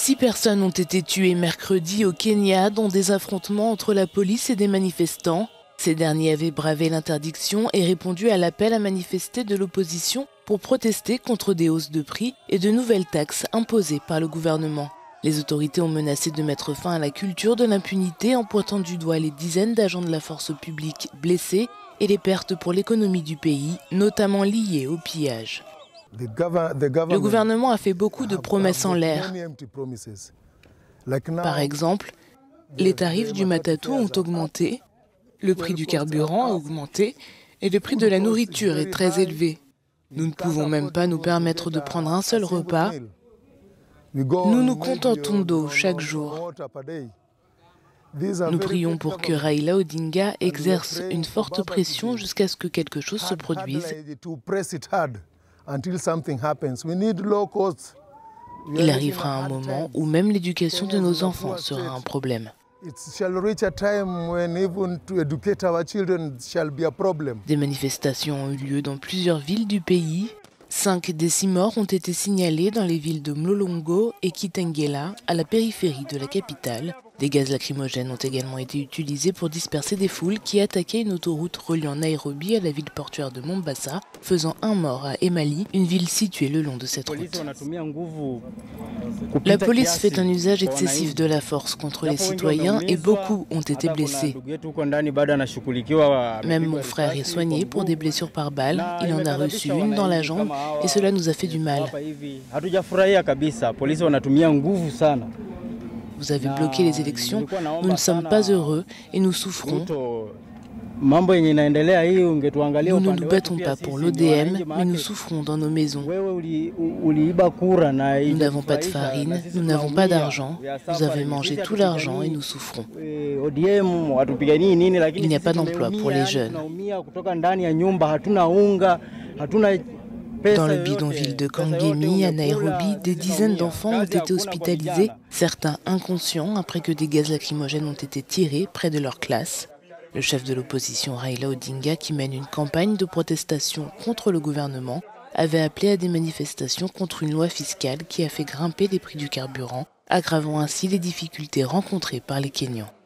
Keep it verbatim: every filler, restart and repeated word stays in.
Six personnes ont été tuées mercredi au Kenya dans des affrontements entre la police et des manifestants. Ces derniers avaient bravé l'interdiction et répondu à l'appel à manifester de l'opposition pour protester contre des hausses de prix et de nouvelles taxes imposées par le gouvernement. Les autorités ont menacé de mettre fin à la culture de l'impunité en pointant du doigt les dizaines d'agents de la force publique blessés et les pertes pour l'économie du pays, notamment liées au pillage. Le gouvernement a fait beaucoup de promesses en l'air. Par exemple, les tarifs du Matatu ont augmenté, le prix du carburant a augmenté et le prix de la nourriture est très élevé. Nous ne pouvons même pas nous permettre de prendre un seul repas. Nous nous contentons d'eau chaque jour. Nous prions pour que Raila Odinga exerce une forte pression jusqu'à ce que quelque chose se produise. Il arrivera un moment où même l'éducation de nos enfants sera un problème. Des manifestations ont eu lieu dans plusieurs villes du pays. Cinq des six morts ont été signalés dans les villes de Mlolongo et Kitengela, à la périphérie de la capitale. Des gaz lacrymogènes ont également été utilisés pour disperser des foules qui attaquaient une autoroute reliant Nairobi à la ville portuaire de Mombasa, faisant un mort à Emali, une ville située le long de cette route. La police fait un usage excessif de la force contre les citoyens et beaucoup ont été blessés. Même mon frère est soigné pour des blessures par balle. Il en a reçu une dans la jambe et cela nous a fait du mal. Vous avez bloqué les élections, nous ne sommes pas heureux et nous souffrons. Nous ne nous battons pas pour l'O D M, mais nous souffrons dans nos maisons. Nous n'avons pas de farine, nous n'avons pas d'argent. Vous avez mangé tout l'argent et nous souffrons. Il n'y a pas d'emploi pour les jeunes. Dans le bidonville de Kangemi, à Nairobi, des dizaines d'enfants ont été hospitalisés, certains inconscients après que des gaz lacrymogènes ont été tirés près de leur classe. Le chef de l'opposition Raila Odinga, qui mène une campagne de protestation contre le gouvernement, avait appelé à des manifestations contre une loi fiscale qui a fait grimper les prix du carburant, aggravant ainsi les difficultés rencontrées par les Kenyans.